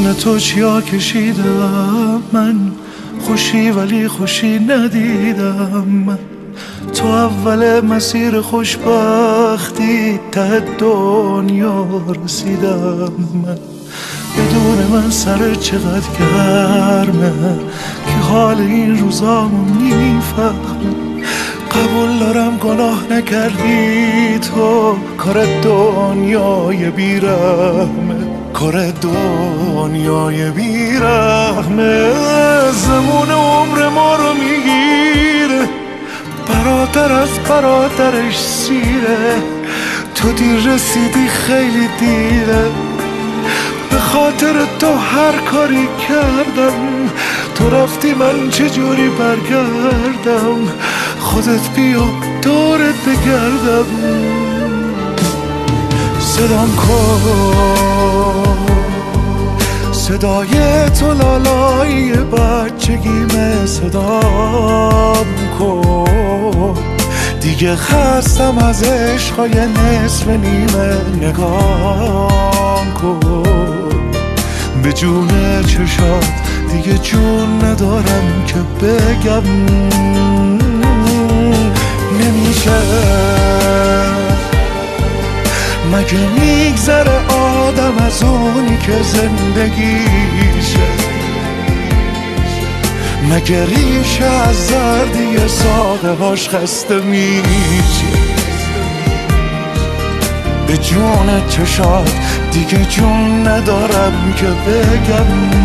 جون تو چیا کشیدم من، خوشی ولی خوشی ندیدم من. تو اول مسیر خوشبختی ته دنیا رسیدم من. بدون من سر چقدر گرمه که حال این روزامو میفهمه. قبول دارم گناه نکردی تو، کار دنیای بیرحمه، کار دنیای بیرحمه. زمون عمر ما رو میگیره، برادر از برادرش سیره. تو دیر رسیدی خیلی دیره، به خاطر تو هر کاری کردم. تو رفتی من چجوری برگردم، خودت بیا دورت بگردم. صدام کن صدای تو لالای بچگیمه، صدام کن دیگه خستم از عشقای نصف نیمه. نگام کن به جون چشات، دیگه جون ندارم که بگم نمیشه. مگه میگذره آدم از اونی که زندگیشه؟ مگه ریشه از زردی ساقه هاش خسته میشه؟ به جون چشات دیگه جون ندارم که بگم.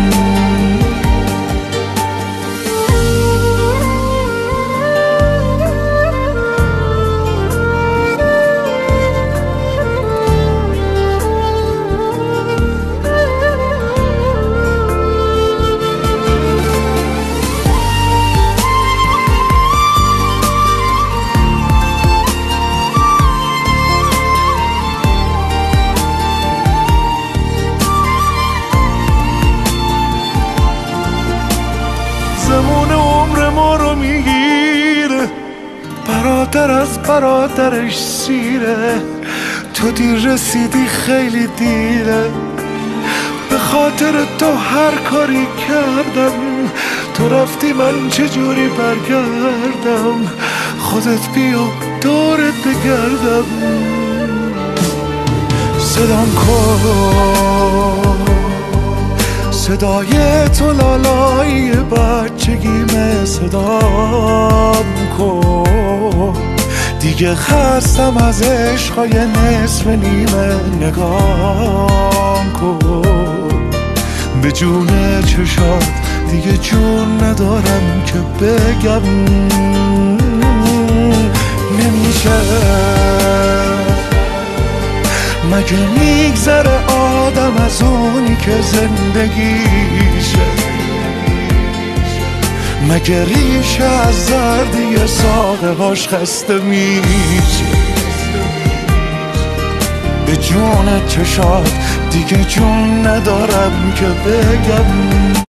زمون عمر ما رو میگیره، برادر از برادرش سیره. تو دیر رسیدی خیلی دیره، به خاطر تو هر کاری کردم. تو رفتی من چجوری برگردم، خودت بیا دورت بگردم. صدام کن صدای تو لالای بچگیمه، صدام کن دیگه خستم از عشقای نصف نیمه. نگام کن به جون چشات، دیگه جون ندارم که بگم نمیشه. مگه میگذره آدم از اونی که زندگیشه؟ مگه ریشه از زردی ساقه هاش خسته میشه؟ به جون چشات دیگه جون ندارم که بگم